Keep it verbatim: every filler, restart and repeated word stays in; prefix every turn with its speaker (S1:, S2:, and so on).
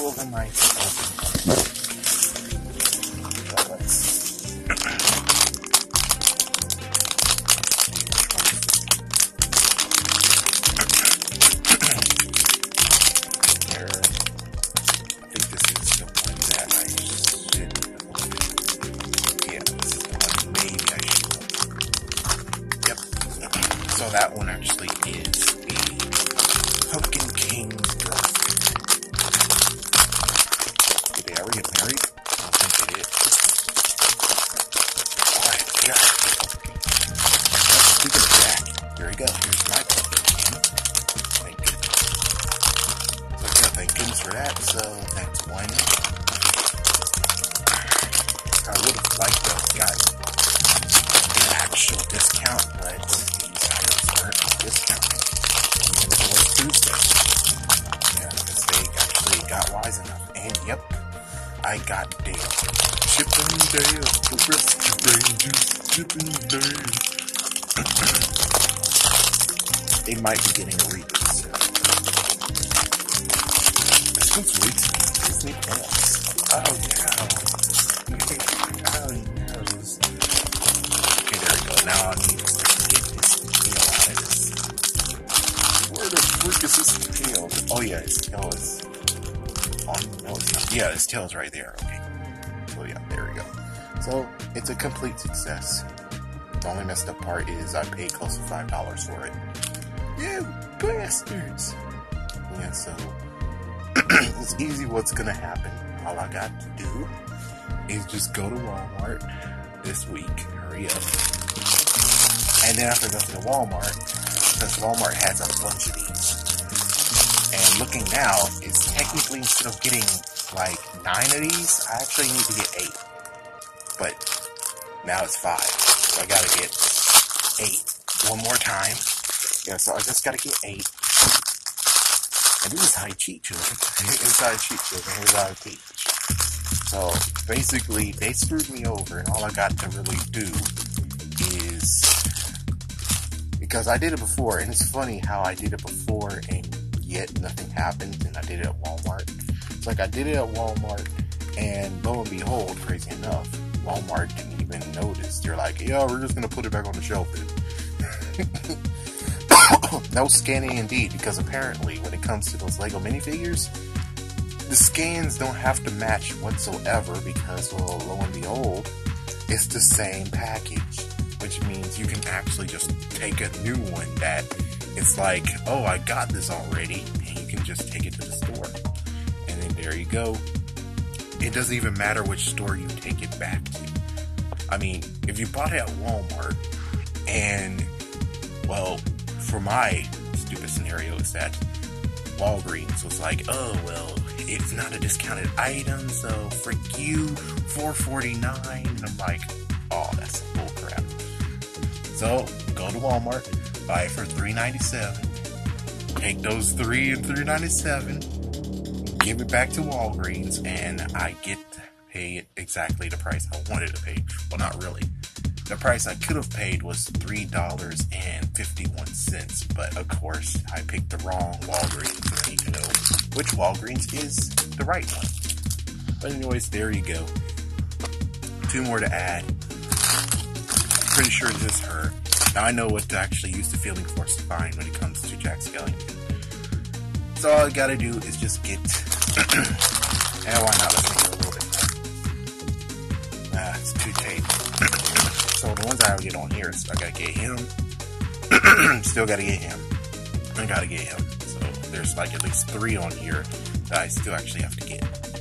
S1: all of them I opened. So let's see. So that one actually is the Pumpkin King's Girlfriend. Did they ever get married? I don't think they did. Alright, got it. Speaking of that, here we go. Here's my Pumpkin King. Thank goodness. So yeah, thank goodness for that. So that's one. I would have liked to have got an actual discount, but discount. Even if it was Tuesday. Yeah, because they actually got wise enough. And yep, I got Dale. Chippin' Dale, the rescue rangers, Chippin' Dale. They might be getting a reboot soon. This one's weak. Disney Plus. Oh yeah. Oh yeah. Okay, there we go. Now I need to get this tail out of this. Where the freak is his tail? Oh yeah, his tail is on. No, it's not. Yeah, his tail is right there. Okay. So yeah, there we go. So it's a complete success. The only messed up part is I paid close to five dollars for it. You bastards! Yeah, so it's easy. What's gonna happen? All I got to do is just go to Walmart this week. Hurry up. And then after I go to the Walmart, because Walmart has a bunch of these. And looking now, is technically instead of getting like nine of these, I actually need to get eight. But now it's five. So I gotta get eight one more time. Yeah, so I just gotta get eight. And this is how you cheat, children. This is how you cheat, children. Here's how I teach. So basically, they screwed me over, and all I got to really do is, because I did it before, and it's funny how I did it before and yet nothing happened, and I did it at Walmart. It's like I did it at Walmart, and lo and behold, crazy enough, Walmart didn't even notice. They're like, yeah, we're just gonna put it back on the shelf then. No scanning indeed, because apparently when it comes to those Lego minifigures, the scans don't have to match whatsoever, because, well, lo and behold, it's the same package. Which means you can actually just take a new one that it's like, oh, I got this already, and you can just take it to the store. And then there you go. It doesn't even matter which store you take it back to. I mean, if you bought it at Walmart, and, well, for my stupid scenario is that Walgreens was like, oh, well, it's not a discounted item, so freak you, four forty-nine. And I'm like, oh, that's bull crap. So, go to Walmart, buy it for three ninety-seven, take those three and three ninety-seven, give it back to Walgreens, and I get to pay it exactly the price I wanted to pay. Well, not really. The price I could have paid was three dollars and fifty-one cents, but of course, I picked the wrong Walgreens. I need to know which Walgreens is the right one. But anyways, there you go. Two more to add. Pretty sure it's just her. Now I know what to actually use the feeling force to find when it comes to Jack Skellington. So all I gotta do is just get... and why not? Let's make it a little bit. Ah, it's too tape. So the ones I already get on here, so I gotta get him. Still gotta get him. I gotta get him. So there's like at least three on here that I still actually have to get.